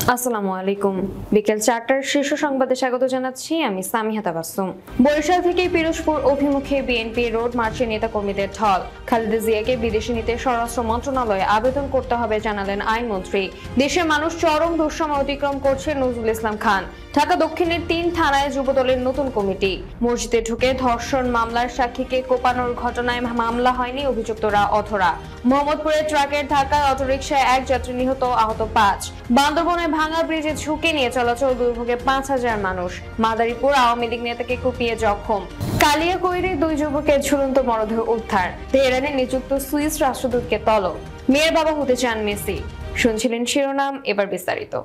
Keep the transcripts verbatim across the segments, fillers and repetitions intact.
আসসালামু আলাইকুম। বিকেল চারটার শীর্ষ সংবাদে স্বাগত জানাচ্ছি আমি সামিহা তাবাসসুম। বরিশাল থেকে পিরোজপুর অভিমুখে বিএনপি রোড মার্চে নেতাকর্মীদের ঢল। খালেদা জিয়াকে বিদেশে নিতে স্বরাষ্ট্র মন্ত্রণালয়ে আবেদন করতে হবে জানালেন আইনমন্ত্রী। দেশের মানুষ চরম দুঃসময় অতিক্রম করছে নজরুল ইসলাম খান। ঢাকা দক্ষিণের তিন থানায় যুবদলের নতুন কমিটি। মসজিদে ঢুকে ধর্ষণ মামলার সাক্ষীকে কোপানোর ঘটনায় মামলা হয়নি, অভিযুক্তরা অধরা। মোহাম্মদপুরে ট্রাকের ধাক্কায় অটোরিকশায় এক যাত্রী নিহত, আহত পাঁচ। বান্দরবনে ভাঙা ব্রিজে ঝুঁকি নিয়ে চলাচল দুর্ভোগে পাঁচ হাজার মানুষ। মাদারীপুর আওয়ামী লীগ নেতাকে কুপিয়ে জখম। কালিয়াকৈরে দুই যুবকের ঝুলন্ত মরদেহ উদ্ধার। তেহরানে নিযুক্ত সুইস রাষ্ট্রদূতকে তলব। মেয়ের বাবা হতে চান মেসি। শুনছিলেন শিরোনাম, এবার বিস্তারিত।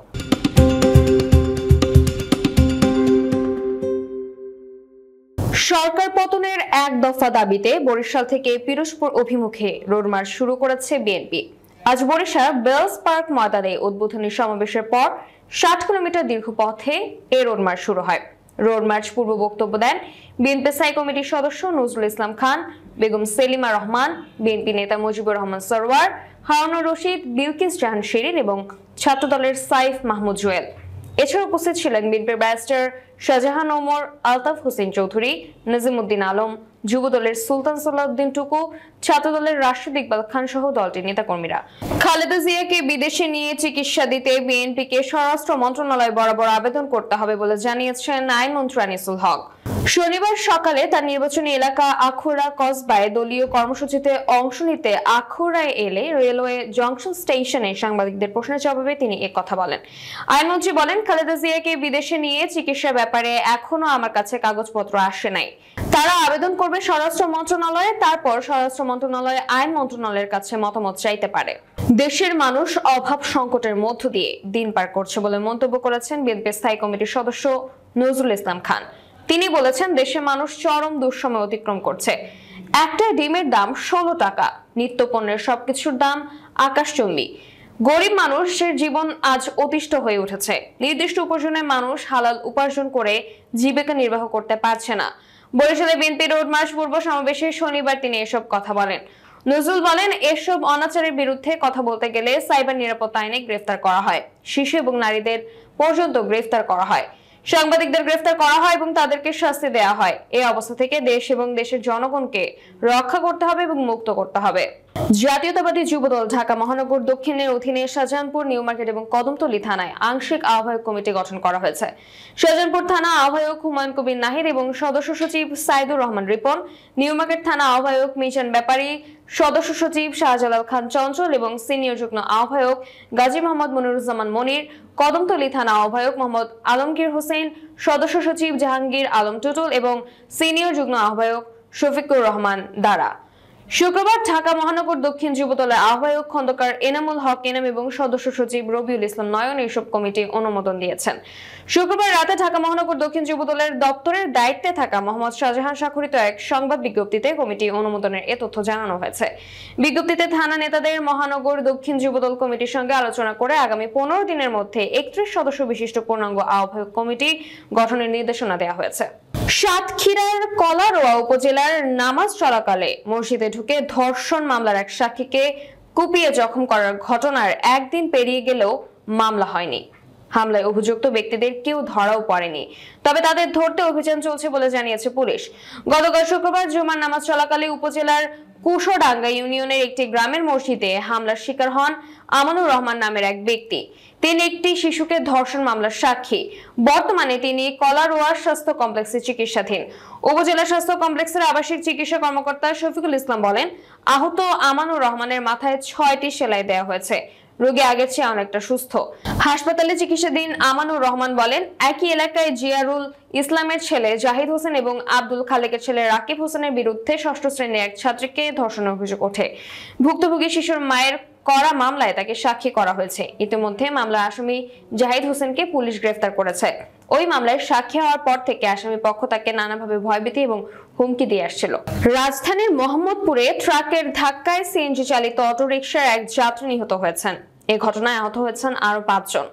সরকার পতনের এক দফা দাবিতে বরিশাল থেকে পিরোজপুর অভিমুখে রোড মার্চ শুরু করেছে বিএনপি। আজ বরিশাল বেলস পার্ক ময়দানে উদ্বোধনী সমাবেশের পর ষাট কিলোমিটার দীর্ঘ পথে এ রোড মার্চ শুরু হয়। রোড মার্চ পূর্ব বক্তব্য দেন বিএনপি স্থায়ী কমিটির সদস্য নজরুল ইসলাম খান, বেগম সেলিমা রহমান, বিএনপি নেতা মুজিবুর রহমান সরওয়ার, হারুনুর রশিদ, বিলকিস জাহান শিরিন এবং ছাত্রদলের সাইফ মাহমুদ জুয়েল। এছাড়া উপস্থিত ছিলেন বিএনপির ব্যারিস্টার শাহজাহান ওমর, আলতাফ হোসেন চৌধুরী, নাজিমউদ্দিন আলম, যুবদলের সুলতান সালাউদ্দিন টুকু, ছাত্রদলের রাশেদ ইকবাল খান সহ দলটির নেতাকর্মীরা। খালেদা জিয়াকে বিদেশে নিয়ে চিকিৎসা দিতে বিএনপিকে স্বরাষ্ট্র মন্ত্রণালয় বরাবর আবেদন করতে হবে বলে জানিয়েছেন আইনমন্ত্রী আনিসুল হক। শনিবার সকালে তার নির্বাচনী এলাকা আখুরা কসবায় দলীয় কর্মসূচিতে অংশ নিতে আখুরায় এলে রেলওয়ে জংশন স্টেশনে সাংবাদিকদের প্রশ্নের জবাবে তিনি এ কথা বলেন। আইনমন্ত্রী বলেন, খালেদা জিয়াকে বিদেশে নিয়ে চিকিৎসার ব্যাপারে এখনো আমার কাছে কাগজপত্র আসে নাই। তারা আবেদন করবে স্বরাষ্ট্র মন্ত্রণালয়ে, তারপর স্বরাষ্ট্র মন্ত্রণালয় আইন মন্ত্রণালয়ের কাছে মতামত চাইতে পারে। দেশের মানুষ অভাব সংকটের মধ্য দিয়ে দিন পার করছে বলে মন্তব্য করেছেন বিএনপি স্থায়ী কমিটির সদস্য নজরুল ইসলাম খান। তিনি বলেছেন, দেশের মানুষ চরম দুঃসময় অতিক্রম করছে। একটা ডিমের দাম ষোলো টাকা, নিত্য পণ্যের সবকিছুর দাম আকাশচুম্বী। গরিব মানুষের জীবন আজ অতিষ্ঠ হয়ে উঠেছে। নির্দিষ্ট উপার্জনের মানুষ হালাল উপার্জন করে জীবিকা নির্বাহ করতে পারছে না। বরিশালে বিএনপি রোড মার্চ পূর্ব সমাবেশে শনিবার তিনি এসব কথা বলেন। নজরুল বলেন, এসব অনাচারের বিরুদ্ধে কথা বলতে গেলে সাইবার নিরাপত্তা আইনে গ্রেফতার করা হয়, শিশু এবং নারীদের পর্যন্ত গ্রেফতার করা হয়, সাংবাদিকদের গ্রেফতার করা হয় এবং তাদেরকে শাস্তি দেওয়া হয়। এই অবস্থা থেকে দেশ এবং দেশের জনগণকে রক্ষা করতে হবে এবং মুক্ত করতে হবে। জাতীয়তাবাদী যুবদল ঢাকা মহানগর দক্ষিণের অধীনে শাহজাহানপুর, নিউ মার্কেট এবং কদমতলী থানায় আংশিক আহ্বায়ক কমিটি গঠন করা হয়েছে। শাহজাহানপুর থানা আহ্বায়ক হুমায়ুন কবির নাহিদ এবং সদস্য সচিব সাইদুর রহমান রিপন, নিউ মার্কেট থানা আহ্বায়ক মিজান ব্যাপারী, সদস্য সচিব শাহজালাল খান চঞ্চল এবং সিনিয়র যুগ্ম আহ্বায়ক গাজী মোহাম্মদ মনিরুজ্জামান মনির, কদমতলী থানা আহ্বায়ক মোহাম্মদ আলমগীর হোসেন, সদস্য সচিব জাহাঙ্গীর আলম টুটুল এবং সিনিয়র যুগ্ম আহ্বায়ক শফিকুর রহমান দারা। শুক্রবার ঢাকা মহানগর দক্ষিণ যুবদলের আহ্বায়ক খন্দকার এনামুল হক এনাম এবং সদস্য সচিব রবিউল ইসলাম নয়ন এইসব কমিটি অনুমোদন দিয়েছেন। শুক্রবার রাতে ঢাকা মহানগর দক্ষিণ যুবদলের দপ্তরের দায়িত্বে থাকা মোহাম্মদ শাহজাহান স্বাক্ষরিত এক সংবাদ বিজ্ঞপ্তিতে কমিটি অনুমোদনের এ তথ্য জানানো হয়েছে। বিজ্ঞপ্তিতে থানা নেতাদের মহানগর দক্ষিণ যুবদল কমিটির সঙ্গে আলোচনা করে আগামী পনেরো দিনের মধ্যে একত্রিশ সদস্য বিশিষ্ট পূর্ণাঙ্গ আহ্বায়ক কমিটি গঠনের নির্দেশনা দেওয়া হয়েছে। সাতক্ষীরার কলারোয়া উপজেলার নামাজ চলাকালে মসজিদে ঢুকে ধর্ষণ মামলার এক সাক্ষীকে কুপিয়ে জখম করার ঘটনার একদিন পেরিয়ে গেলেও মামলা হয়নি। হামলায় অভিযুক্ত ব্যক্তিদের কেউ ধরাও পড়েনি, তবে তাদের ধরতে অভিযান চলছে বলে জানিয়েছে পুলিশ। গতকাল শুক্রবার জুমার নামাজ চলাকালে উপজেলার কুশোডাঙ্গা ইউনিয়নের একটি গ্রামের মসজিদে হামলার শিকার হন আমানুর রহমান নামের এক ব্যক্তি। তিনি একটি শিশুকে ধর্ষণ মামলার সাক্ষী। বর্তমানে তিনি কলারোয়া স্বাস্থ্য কমপ্লেক্সে চিকিৎসাধীন। উপজেলা স্বাস্থ্য কমপ্লেক্সের আবাসিক চিকিৎসা কর্মকর্তা শফিকুল ইসলাম বলেন, আহত আমানুর রহমানের মাথায় ছয়টি সেলাই দেওয়া হয়েছে। রোগী আগের চেয়ে অনেকটা সুস্থ। হাসপাতালে চিকিৎসাধীন আমানুর রহমান বলেন, একই এলাকায় জিয়ারুল ইসলামের ছেলে জাহিদ হোসেন এবং আব্দুল খালেকের ছেলে রাকিব হোসেনের বিরুদ্ধে ষষ্ঠ শ্রেণীর এক ছাত্রীকে ধর্ষণের অভিযোগ ওঠে। ভুক্তভোগী শিশুর মায়ের করা মামলায় তাকে সাক্ষী করা হয়েছে। ইতিমধ্যে মামলার আসামি জাহিদ হোসেনকে পুলিশ গ্রেফতার করেছে। ওই মামলায় সাক্ষী হওয়ার পর থেকে আসামি পক্ষ তাকে নানাভাবে ভয়ভীতি এবং হুমকি দিয়ে আসছিল। রাজধানীর মোহাম্মদপুরে ট্রাকের ধাক্কায় সিএনজি চালিত অটোরিকশার এক যাত্রী নিহত হয়েছেন। এই ঘটনায় আহত হয়েছেন আরো পাঁচজন।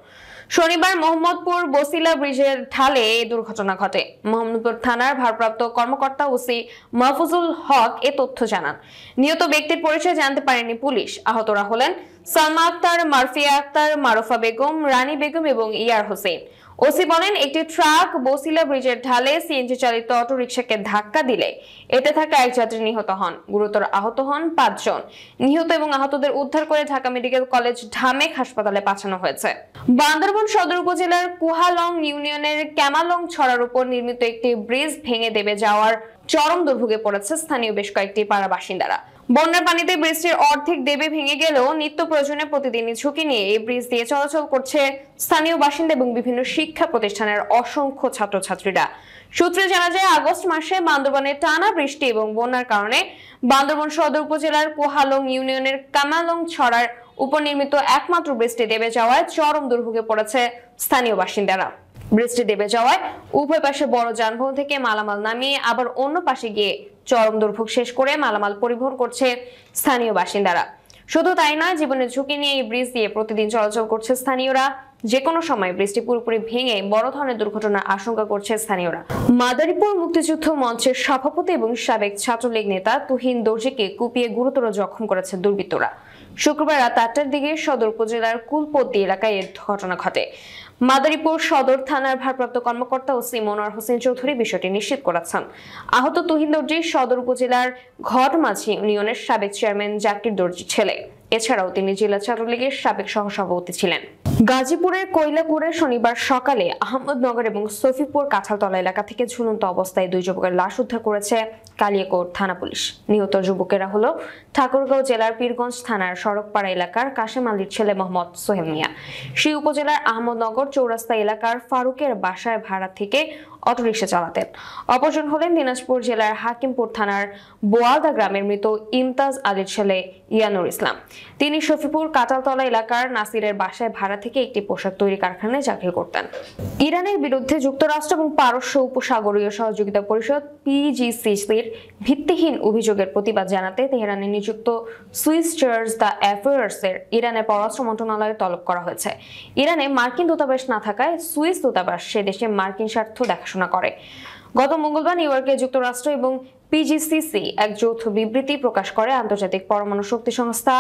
শনিবার মোহাম্মদপুর বসিলা ব্রিজের ঢালে এই দুর্ঘটনা ঘটে। মোহাম্মদপুর থানার ভারপ্রাপ্ত কর্মকর্তা ওসি মাহফুজুল হক এ তথ্য জানান। নিহত ব্যক্তির পরিচয় জানতে পারেনি পুলিশ। আহতরা হলেন সালমা আক্তার, মারফিয়া আক্তার, মারুফা বেগম, রানী বেগম এবং ইয়ার হোসেন। ওসি বলেন, একটি ট্রাক বসিলা ব্রিজের ঢালে সিএনজি চালিত অটোরিকশাকে ধাক্কা দিলে এতে থাকা এক যাত্রী নিহত হন। গুরুতর আহত হন পাঁচজন। নিহত এবং আহতদের উদ্ধার করে ঢাকা মেডিকেল কলেজ ঢামেক হাসপাতালে পাঠানো হয়েছে। বান্দরবান সদর উপজেলার কুহালং ইউনিয়নের ক্যামালং ছড়ার উপর নির্মিত একটি ব্রিজ ভেঙে দেবে যাওয়ার চরম দুর্ভোগে পড়েছে স্থানীয় বেশ কয়েকটি পাড়া বাসিন্দারা। বন্যার পানিতে ব্রিজটির অর্ধেক দেবে ভেঙে গেলেও নিত্য প্রয়োজনে প্রতিদিনই ঝুঁকি নিয়ে এই ব্রিজ দিয়ে চলাচল করছে স্থানীয় বাসিন্দা এবং বিভিন্ন শিক্ষা প্রতিষ্ঠানের অসংখ্য ছাত্রছাত্রীরা। সূত্রে জানা যায়, আগস্ট মাসে বান্দরবানে টানা বৃষ্টি এবং বন্যার কারণে বান্দরবান সদর উপজেলার কোহালং ইউনিয়নের কামালং ছড়ার উপর নির্মিত একমাত্র ব্রিজটি দেবে যাওয়ায় চরম দুর্ভোগে পড়েছে স্থানীয় বাসিন্দারা। বৃষ্টি দেবে যাওয়ায় উভয় পাশে বড় যানবাহন থেকে মালামাল নামিয়ে আবার অন্য পাশে গিয়ে চরম দুর্ভোগ শেষ করে মালামাল পরিবহন করছে স্থানীয় বাসিন্দারা। শুধু তাই নয়, জীবনের ঝুঁকি নিয়ে এই ব্রিজ দিয়ে প্রতিদিন চলাচল করছে স্থানীয়রা। যে কোনো সময় বৃষ্টি পুরোপুরি ভেঙে বড় ধরনের দুর্ঘটনার আশঙ্কা করছে স্থানীয়রা। মাদারীপুর মুক্তিযুদ্ধ মঞ্চের সভাপতি এবং সাবেক ছাত্রলীগ নেতা তুহিন দর্জিকে কুপিয়ে গুরুতর জখম করেছে দুর্বৃত্তরা। শুক্রবার রাত আটটার দিকে সদর উপজেলার কুলপত্তি এলাকায় এর ঘটনা ঘটে। মাদারীপুর সদর থানার ভারপ্রাপ্ত কর্মকর্তা ওসি মনোয়ার হোসেন চৌধুরী বিষয়টি নিশ্চিত করেছেন। আহত তুহিন দর্জি সদর উপজেলার ঘটমাঝি ইউনিয়নের সাবেক চেয়ারম্যান জাকির দর্জির ছেলে। এছাড়াও তিনি জেলা ছাত্রলীগের সাবেক সহসভাপতি ছিলেন। গাজীপুরের কৈলাকুড়ে শনিবার সকালে আহমদনগর এবং সফিপুর কাঁঠালতলা এলাকা থেকে ঝুলন্ত অবস্থায় দুই যুবকের লাশ উদ্ধার করেছে কালিয়াকৈর থানা পুলিশ। নিহত যুবকেরা হলো ঠাকুরগাঁও জেলার পীরগঞ্জ থানার সড়কপাড়া এলাকার কাশেম আলীর ছেলে মোহাম্মদ সোহেল মিয়া, সেই উপজেলার আহমদনগর চৌরাস্তা এলাকার ফারুকের বাসায় ভাড়া থেকে অটোরিকশা চালাতেন। অপরজন হলেন দিনাজপুর জেলার হাকিমপুর থানার বোয়ালদা গ্রামের মৃত ইমতাজ আলীর ছেলে ইয়ানুর ইসলাম। তিনি শফিপুর কাঁঠালতলা এলাকার নাসিরের বাসায় ভাড়া থেকে একটি পোশাক তৈরি কারখানায় চাকরি করতেন। ইরানের বিরুদ্ধে যুক্তরাষ্ট্র এবং পারস্য উপসাগরীয় সহযোগিতা পরিষদ পিজিসিসির ভিত্তিহীন অভিযোগের প্রতিবাদ জানাতে তেহরানে নিযুক্ত সুইস চার্জ দ্য অ্যাফেয়ার্সের ইরানের পররাষ্ট্র মন্ত্রণালয়ে তলব করা হয়েছে। ইরানে মার্কিন দূতাবাস না থাকায় সুইস দূতাবাস সে দেশে মার্কিন স্বার্থ দেখাশোনা করে। গত মঙ্গলবার নিউ ইয়র্কে যুক্তরাষ্ট্র এবং পিজিসিসি এক যৌথ বিবৃতি প্রকাশ করে আন্তর্জাতিক পরমাণু শক্তি সংস্থা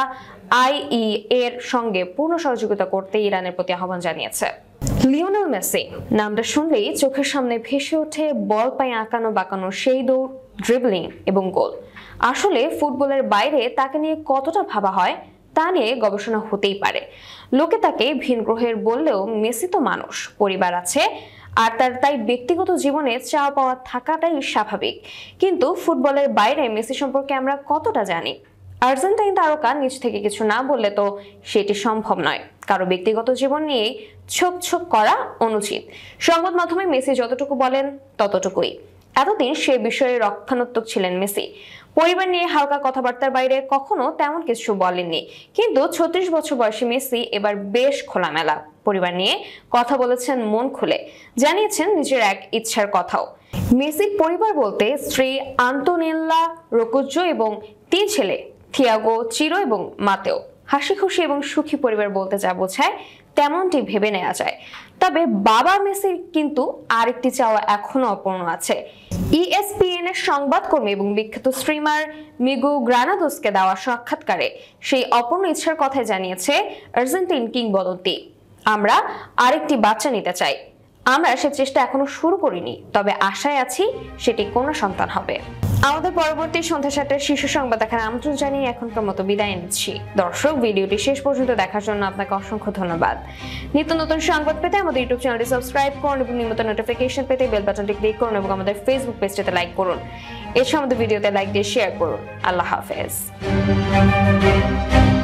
আইইএ এর সঙ্গে পূর্ণ সহযোগিতা করতে ইরানের প্রতি আহ্বান জানিয়েছে। লিওনেল মেসি নামটা শুনলেই চোখের সামনে ভেসে ওঠে বল পায়ে আঁকানো বাঁকানো সেই দৌড়, ড্রিবলিং এবং গোল। আসলে ফুটবলের বাইরে তাকে নিয়ে কতটা ভাবা হয় তা নিয়ে গবেষণা হতেই পারে। লোকে তাকে ভিন গ্রহের বললেও মেসি তো মানুষ, পরিবার আছে, আর তার তাই ব্যক্তিগত জীবনে চাওয়া পাওয়া থাকাটাই স্বাভাবিক। কিন্তু ফুটবলের বাইরে মেসি সম্পর্কে আমরা কতটা জানি? আর্জেন্টাইন তারকা নিজ থেকে কিছু না বললে তো সেটি সম্ভব নয়। কারো ব্যক্তিগত জীবন নিয়ে ছোপ ছোপ করা অনুচিত। সংবাদ মাধ্যমে মেসি যতটুকু বলেন ততটুকুই। এতদিন সে বিষয়ে রক্ষণাত্মক ছিলেন মেসি। পরিবার নিয়ে হালকা কথাবার্তার বাইরে কখনো তেমন কিছু বলেননি। কিন্তু ছত্রিশ বছর বয়সী মেসি এবার বেশ খোলামেলা। পরিবার নিয়ে কথা বলেছেন মন খুলে, জানিয়েছেন নিজের এক ইচ্ছার কথাও। মেসির পরিবার বলতে স্ত্রী আন্তোনেল্লা রোকুজ্জো এবং তিন ছেলে থিয়াগো, চিরো এবং মাতেও। হাসি খুশি এবং সুখী পরিবার বলতে যা বোঝায় তেমনটি ভেবে নেওয়া যায়। তবে বাবা মেসির কিন্তু আরেকটি চাওয়া এখনো অপূর্ণ আছে। ইএসপিএন এর সংবাদকর্মী এবং বিখ্যাত স্ট্রিমার মিগু গ্রানাদোসকে দেওয়া সাক্ষাৎকারে সেই অপূর্ণ ইচ্ছার কথাই জানিয়েছে আর্জেন্টিন কিংবদন্তি। আমরা আরেকটি বাচ্চা নিতে চাই। আমরা সে চেষ্টা এখনো শুরু করিনি, তবে আশায় আছি সেটি কন্যা সন্তান হবে। আমাদের পরবর্তী সন্ধ্যা সাতটার শীর্ষ সংবাদ দেখার আমন্ত্রণ জানিয়ে এখনকার মতো বিদায় নিচ্ছি। দর্শক, ভিডিওটি শেষ পর্যন্ত দেখার জন্য আপনাকে অসংখ্য ধন্যবাদ। নিত্য নতুন সংবাদ পেতে আমাদের ইউটিউব চ্যানেলটি সাবস্ক্রাইব করুন এবং নিয়মিত নোটিফিকেশন পেতে বেল বাটনটি ক্লিক করুন এবং আমাদের ফেসবুক পেজটিতে লাইক করুন। এছাড়া আমাদের ভিডিওতে লাইক দিয়ে শেয়ার করুন। আল্লাহ হাফেজ।